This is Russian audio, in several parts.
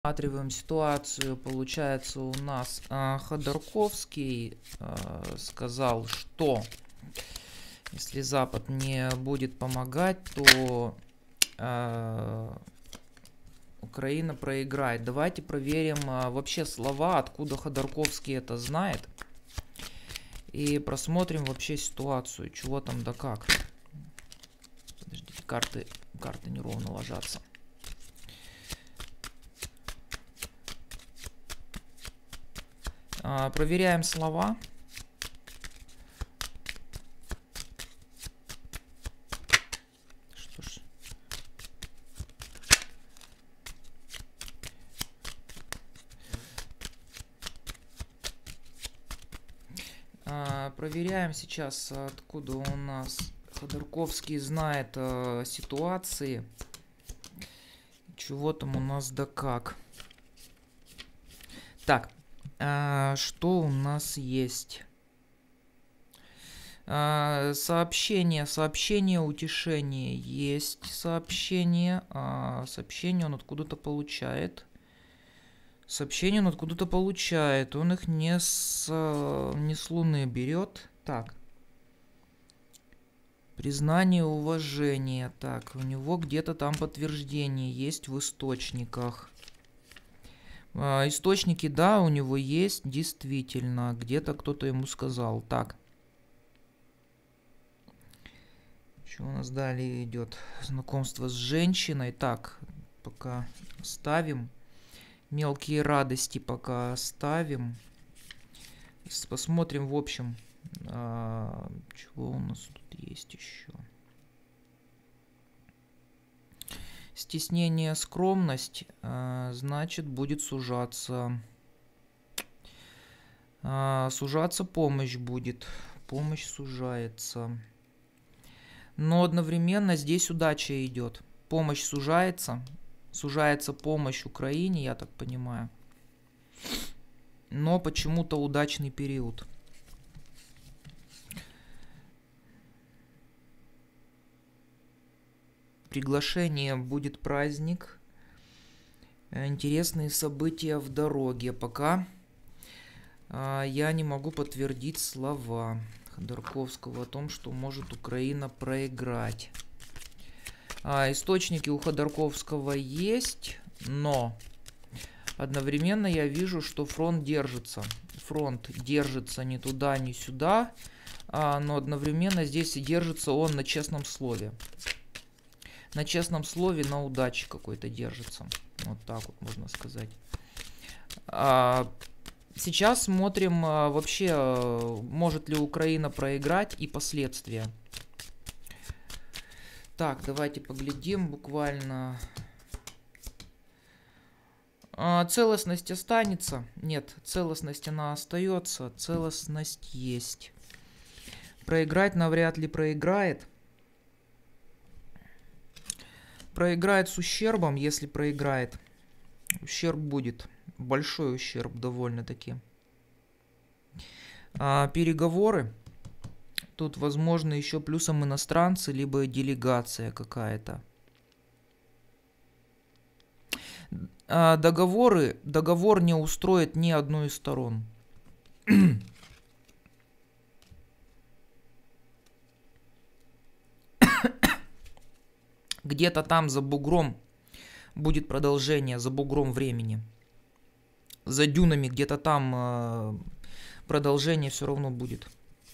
Рассматриваем ситуацию. Получается, у нас Ходорковский сказал, что если Запад не будет помогать, то Украина проиграет. Давайте проверим вообще слова, откуда Ходорковский это знает. И просмотрим вообще ситуацию, чего там да как. Подождите, карты неровно ложатся. Проверяем слова. Что ж. Проверяем сейчас, откуда у нас Ходорковский знает ситуации. Чего там у нас да как. Так. Что у нас есть? Сообщение утешения. Есть сообщение. Сообщение он откуда-то получает. Сообщение он откуда-то получает. Он их не с Луны берет. Так. Признание, уважение. Так, у него где-то там подтверждение есть в источниках. Источники, да, у него есть, действительно. Где-то кто-то ему сказал. Так. Что у нас далее идет? Знакомство с женщиной. Так, пока ставим. Мелкие радости пока ставим. Посмотрим в общем. Чего у нас тут есть еще? Стеснение, скромность, значит, будет сужаться. Сужаться помощь будет. Помощь сужается. Но одновременно здесь удача идет. Помощь сужается. Сужается помощь Украине, я так понимаю. Но почему-то удачный период. Приглашение, будет праздник. Интересные события в дороге. Пока я не могу подтвердить слова Ходорковского о том, что может Украина проиграть. Источники у Ходорковского есть, но одновременно я вижу, что фронт держится. Фронт держится ни туда, ни сюда, но одновременно здесь и держится он на честном слове. На честном слове, на удаче какой-то держится. Вот так вот можно сказать. Сейчас смотрим вообще, может ли Украина проиграть и последствия. Так, давайте поглядим буквально. Целостность останется? Нет, целостность она остается. Целостность есть. Проиграть навряд ли проиграет. Проиграет с ущербом, если проиграет. Ущерб будет. Большой ущерб довольно-таки. Переговоры. Тут возможно еще плюсом иностранцы, либо делегация какая-то. Договор не устроит ни одну из сторон. Где-то там за бугром будет продолжение, за бугром времени. За дюнами где-то там продолжение все равно будет.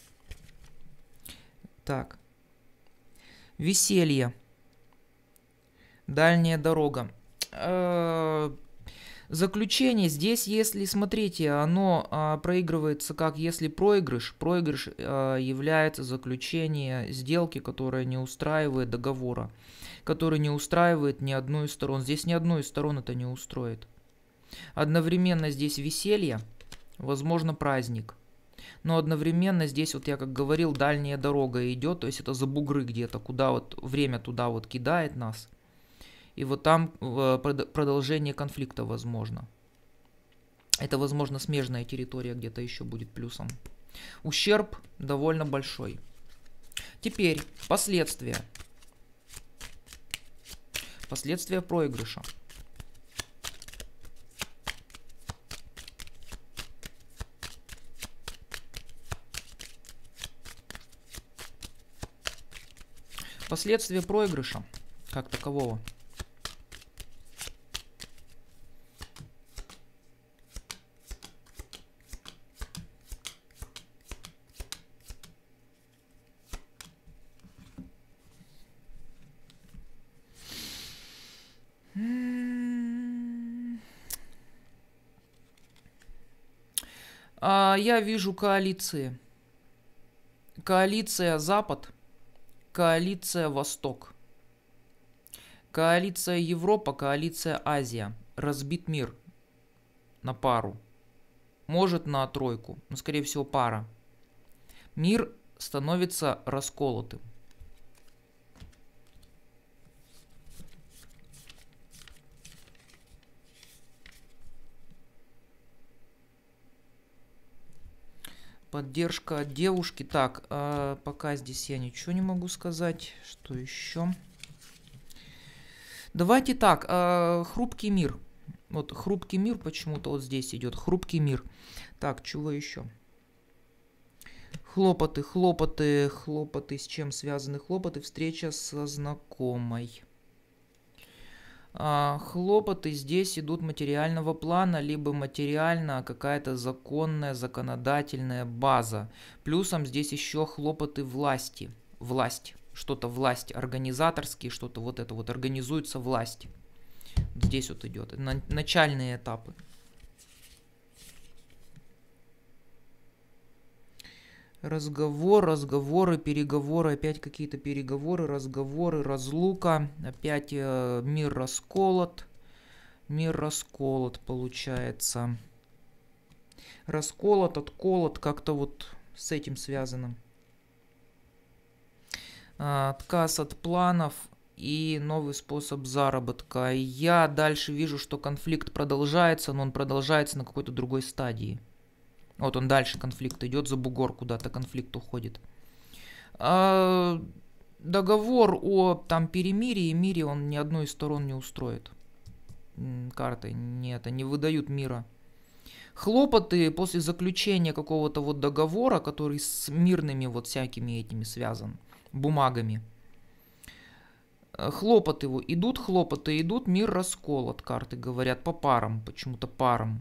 Так. Веселье. Дальняя дорога. Заключение здесь, если, смотрите, оно проигрывается как если проигрыш. Проигрыш является заключение сделки, которая не устраивает договора. Который не устраивает ни одну из сторон. Здесь ни одну из сторон это не устроит. Одновременно здесь веселье, возможно праздник. Но одновременно здесь, вот я как говорил, дальняя дорога идет. То есть это за бугры где-то, куда вот время туда вот кидает нас. И вот там продолжение конфликта возможно. Это, возможно, смежная территория где-то еще будет плюсом. Ущерб довольно большой. Теперь последствия. Последствия проигрыша. Последствия проигрыша как такового. Я вижу коалиции. Коалиция Запад, коалиция Восток, коалиция Европа, коалиция Азия. Разбит мир на пару. Может на тройку, но скорее всего пара. Мир становится расколотым. Поддержка от девушки. Так, пока здесь я ничего не могу сказать. Что еще? Давайте так, хрупкий мир. Вот хрупкий мир почему-то вот здесь идет. Хрупкий мир. Так, чего еще? Хлопоты, хлопоты, хлопоты. С чем связаны хлопоты? Встреча со знакомой. Хлопоты здесь идут материального плана, либо материально какая-то законная, законодательная база. Плюсом здесь еще хлопоты власти. Власть. Что-то власть. Организаторские, что-то вот это вот. Организуется власть. Здесь вот идет. Начальные этапы. Разговоры, переговоры, опять какие-то переговоры, разговоры, разлука, опять мир расколот получается. Расколот, отколот, как-то вот с этим связано. Отказ от планов и новый способ заработка. Я дальше вижу, что конфликт продолжается, но он продолжается на какой-то другой стадии. Вот он дальше, конфликт идет, за бугор куда-то конфликт уходит. Договор о там перемирии и мире, он ни одной из сторон не устроит. Карты не выдают мира. Хлопоты после заключения какого-то вот договора, который с мирными вот всякими этими связан, бумагами. Хлопоты его хлопоты идут, мир расколот, карты говорят, по парам, почему-то парам.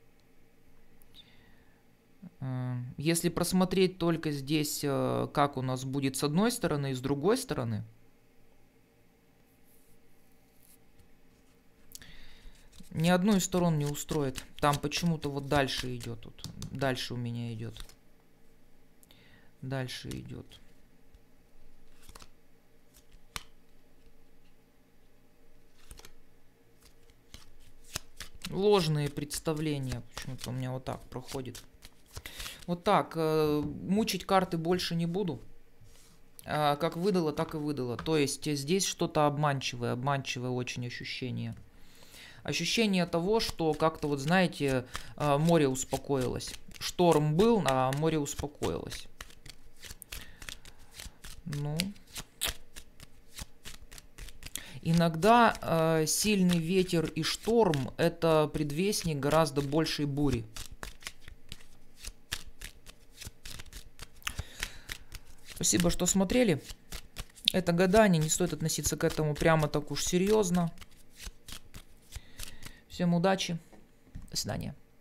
Если просмотреть только здесь, как у нас будет с одной стороны и с другой стороны, ни одну из сторон не устроит. Там почему-то вот дальше идет. Вот. Дальше у меня идет. Дальше идет. Ложные представления. Почему-то у меня вот так проходит. Вот так. Мучить карты больше не буду. Как выдало, так и выдало. То есть здесь что-то обманчивое очень ощущение. Ощущение того, что как-то вот, знаете, море успокоилось. Шторм был, а море успокоилось. Ну. Иногда сильный ветер и шторм — это предвестник гораздо большей бури. Спасибо, что смотрели. Это гадание, не стоит относиться к этому прямо так уж серьезно. Всем удачи. До свидания.